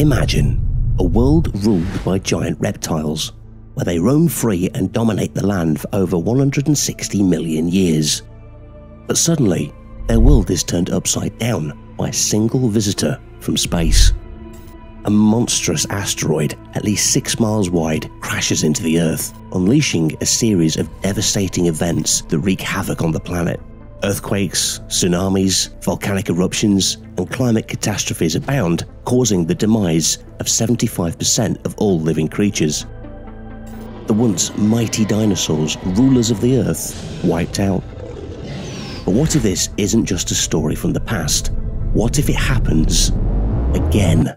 Imagine a world ruled by giant reptiles, where they roam free and dominate the land for over 160 million years. But suddenly, their world is turned upside down by a single visitor from space. A monstrous asteroid, at least 6 miles wide, crashes into the Earth, unleashing a series of devastating events that wreak havoc on the planet. Earthquakes, tsunamis, volcanic eruptions, and climate catastrophes abound, causing the demise of 75% of all living creatures. The once mighty dinosaurs, rulers of the Earth, wiped out. But what if this isn't just a story from the past? What if it happens again?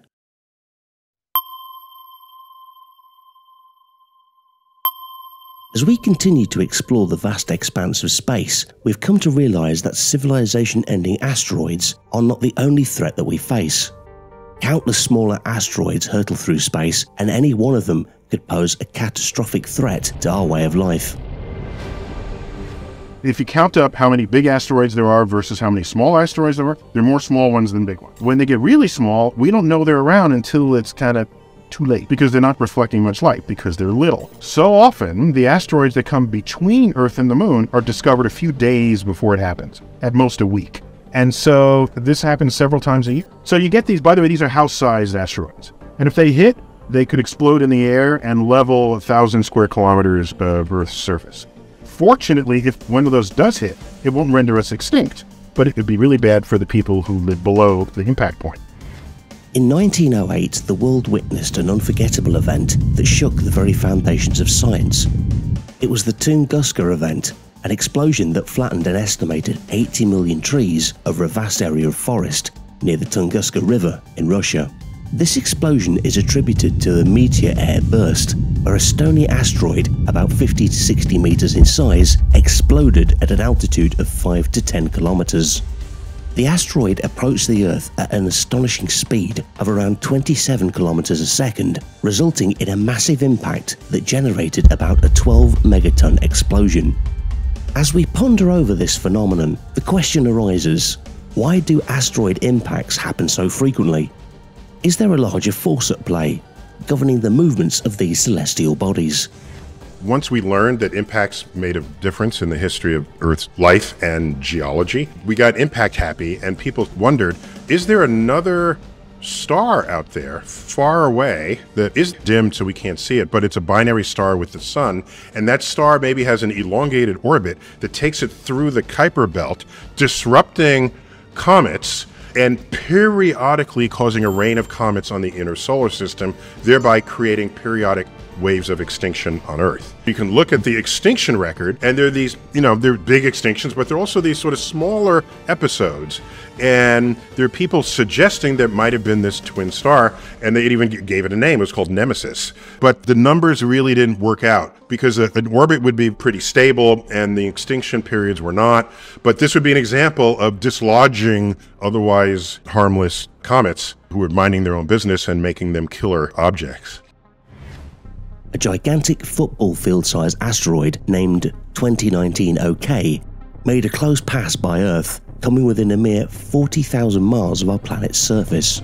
As we continue to explore the vast expanse of space, we've come to realize that civilization-ending asteroids are not the only threat that we face. Countless smaller asteroids hurtle through space, and any one of them could pose a catastrophic threat to our way of life. If you count up how many big asteroids there are versus how many small asteroids there are more small ones than big ones. When they get really small, we don't know they're around until it's kind of too late, because they're not reflecting much light, because they're little. So often, the asteroids that come between Earth and the Moon are discovered a few days before it happens, at most a week. And so this happens several times a year. So you get these, by the way, these are house-sized asteroids. And if they hit, they could explode in the air and level 1,000 square kilometers of Earth's surface. Fortunately, if one of those does hit, it won't render us extinct, but it would be really bad for the people who live below the impact point. In 1908, the world witnessed an unforgettable event that shook the very foundations of science. It was the Tunguska event, an explosion that flattened an estimated 80 million trees over a vast area of forest near the Tunguska River in Russia. This explosion is attributed to the meteor air burst, where a stony asteroid about 50 to 60 meters in size exploded at an altitude of 5 to 10 kilometers. The asteroid approached the Earth at an astonishing speed of around 27 kilometers a second, resulting in a massive impact that generated about a 12 megaton explosion. As we ponder over this phenomenon, the question arises, why do asteroid impacts happen so frequently? Is there a larger force at play, governing the movements of these celestial bodies? Once we learned that impacts made a difference in the history of Earth's life and geology, we got impact happy, and people wondered, is there another star out there far away that is dim so we can't see it, but it's a binary star with the sun, and that star maybe has an elongated orbit that takes it through the Kuiper belt, disrupting comets and periodically causing a rain of comets on the inner solar system, thereby creating periodic waves of extinction on Earth. You can look at the extinction record, and there are these, they're big extinctions, but there are also these sort of smaller episodes. And there are people suggesting there might have been this twin star, and they even gave it a name. It was called Nemesis. But the numbers really didn't work out, because an orbit would be pretty stable, and the extinction periods were not. But this would be an example of dislodging otherwise harmless comets who were minding their own business and making them killer objects. A gigantic football field-sized asteroid named 2019 OK made a close pass by Earth, coming within a mere 40,000 miles of our planet's surface.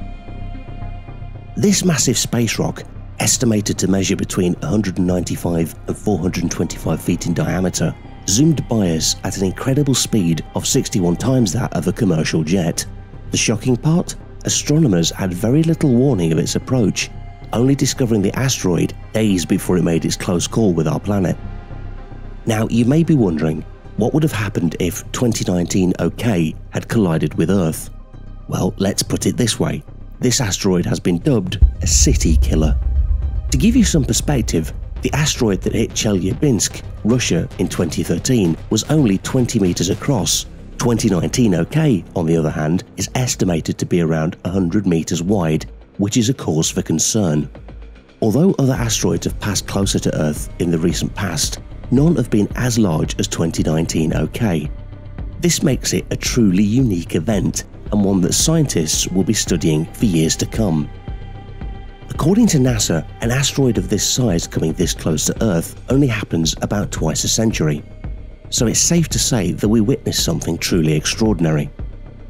This massive space rock, estimated to measure between 195 and 425 feet in diameter, zoomed by us at an incredible speed of 61 times that of a commercial jet. The shocking part? Astronomers had very little warning of its approach, only discovering the asteroid days before it made its close call with our planet. Now, you may be wondering, what would have happened if 2019 OK had collided with Earth? Well, let's put it this way. This asteroid has been dubbed a city killer. To give you some perspective, the asteroid that hit Chelyabinsk, Russia in 2013 was only 20 meters across. 2019 OK, on the other hand, is estimated to be around 100 meters wide, which is a cause for concern. Although other asteroids have passed closer to Earth in the recent past, none have been as large as 2019 OK. This makes it a truly unique event, and one that scientists will be studying for years to come. According to NASA, an asteroid of this size coming this close to Earth only happens about twice a century. So it's safe to say that we witnessed something truly extraordinary.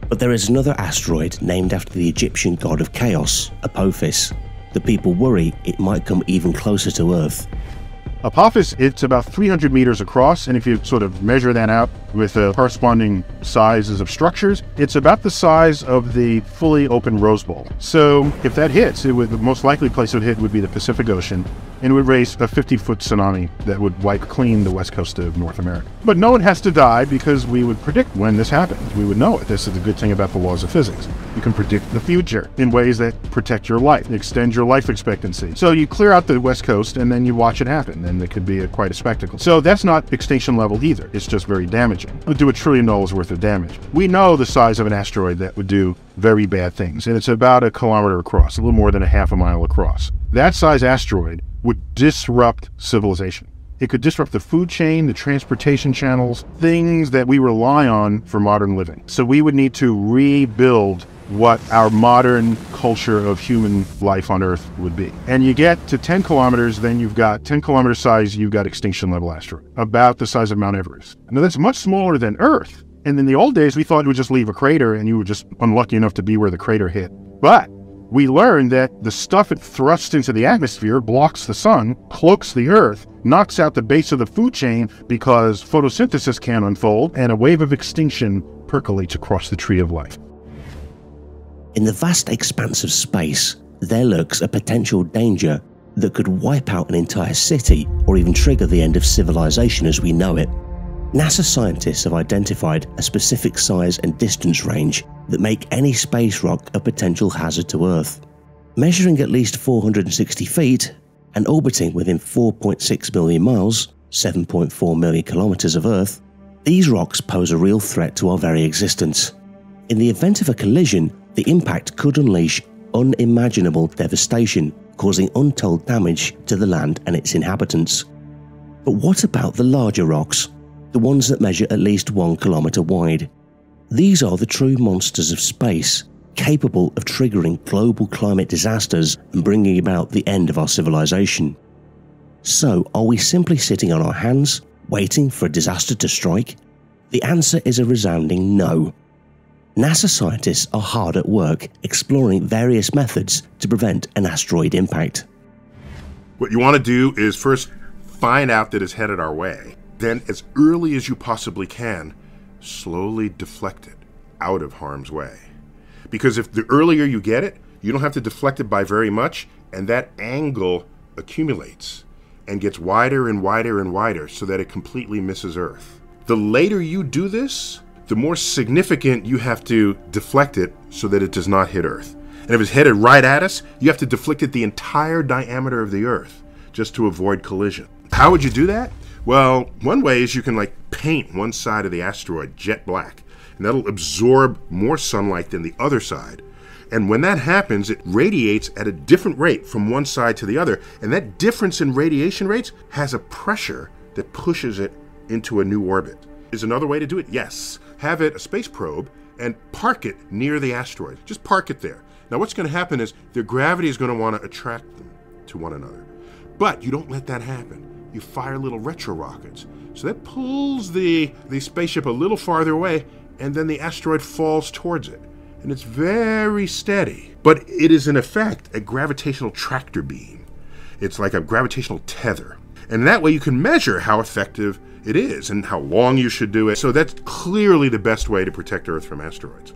But there is another asteroid named after the Egyptian god of chaos, Apophis. The people worry it might come even closer to Earth. Apophis, it's about 300 meters across, and if you sort of measure that out with the corresponding sizes of structures, it's about the size of the fully open Rose Bowl. So if that hits, the most likely place it would hit would be the Pacific Ocean, and it would raise a 50-foot tsunami that would wipe clean the west coast of North America. But no one has to die because we would predict when this happens. We would know it. This is the good thing about the laws of physics. You can predict the future in ways that protect your life, extend your life expectancy. So you clear out the west coast and then you watch it happen, and it could be quite a spectacle. So that's not extinction level either. It's just very damaging. It would do $1 trillion worth of damage. We know the size of an asteroid that would do very bad things, and it's about 1 kilometer across, a little more than a half a mile across. That size asteroid would disrupt civilization. It could disrupt the food chain, the transportation channels, things that we rely on for modern living. So we would need to rebuild what our modern culture of human life on Earth would be. And you get to 10 kilometers, then you've got 10 kilometer size, you've got extinction level asteroid, about the size of Mount Everest. Now that's much smaller than Earth. And in the old days, we thought it would just leave a crater and you were just unlucky enough to be where the crater hit. But we learned that the stuff it thrusts into the atmosphere blocks the sun, cloaks the Earth, knocks out the base of the food chain because photosynthesis can't unfold, and a wave of extinction percolates across the tree of life. In the vast expanse of space, there lurks a potential danger that could wipe out an entire city or even trigger the end of civilization as we know it. NASA scientists have identified a specific size and distance range that make any space rock a potential hazard to Earth. Measuring at least 460 feet and orbiting within 4.6 million miles, 7.4 million kilometers of Earth, these rocks pose a real threat to our very existence. In the event of a collision, the impact could unleash unimaginable devastation, causing untold damage to the land and its inhabitants. But what about the larger rocks? The ones that measure at least 1 kilometer wide. These are the true monsters of space, capable of triggering global climate disasters and bringing about the end of our civilization. So, are we simply sitting on our hands, waiting for a disaster to strike? The answer is a resounding no. NASA scientists are hard at work exploring various methods to prevent an asteroid impact. What you want to do is first find out that it's headed our way. Then, as early as you possibly can, slowly deflect it out of harm's way. Because if the earlier you get it, you don't have to deflect it by very much, and that angle accumulates and gets wider and wider and wider so that it completely misses Earth. The later you do this, the more significant you have to deflect it so that it does not hit Earth. And if it's headed right at us, you have to deflect it the entire diameter of the Earth just to avoid collision. How would you do that? Well, one way is you can paint one side of the asteroid jet black, and that'll absorb more sunlight than the other side. And when that happens, it radiates at a different rate from one side to the other, and that difference in radiation rates has a pressure that pushes it into a new orbit. Is another way to do it? Yes. Have it a space probe and park it near the asteroid. Just park it there. Now what's going to happen is their gravity is going to want to attract them to one another. But you don't let that happen. You fire little retro rockets. So that pulls the spaceship a little farther away, and then the asteroid falls towards it. And it's very steady. But it is in effect a gravitational tractor beam. It's like a gravitational tether. And that way you can measure how effective it is and how long you should do it. So that's clearly the best way to protect Earth from asteroids.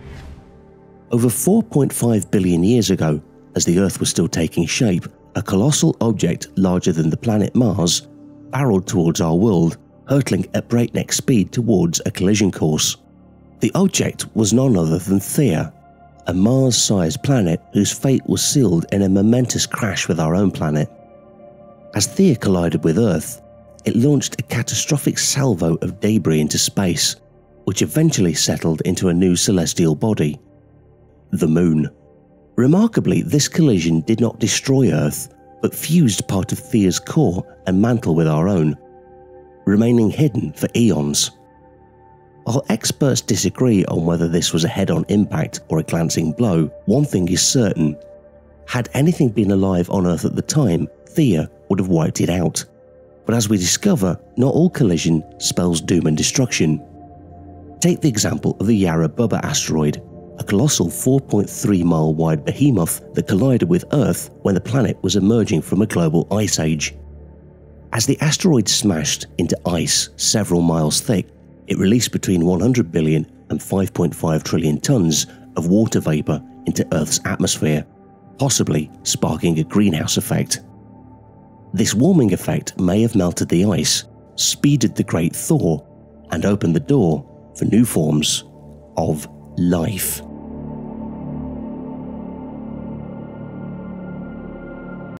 Over 4.5 billion years ago, as the Earth was still taking shape, a colossal object larger than the planet Mars barreled towards our world, hurtling at breakneck speed towards a collision course. The object was none other than Theia, a Mars-sized planet whose fate was sealed in a momentous crash with our own planet. As Theia collided with Earth, it launched a catastrophic salvo of debris into space, which eventually settled into a new celestial body, the Moon. Remarkably, this collision did not destroy Earth, but fused part of Theia's core and mantle with our own, remaining hidden for eons. While experts disagree on whether this was a head-on impact or a glancing blow, one thing is certain. Had anything been alive on Earth at the time, Theia would have wiped it out. But as we discover, not all collision spells doom and destruction. Take the example of the Yara Bubba asteroid, a colossal 4.3-mile wide behemoth that collided with Earth when the planet was emerging from a global ice age. As the asteroid smashed into ice several miles thick, it released between 100 billion and 5.5 trillion tons of water vapor into Earth's atmosphere, possibly sparking a greenhouse effect. This warming effect may have melted the ice, speeded the great thaw, and opened the door for new forms of life.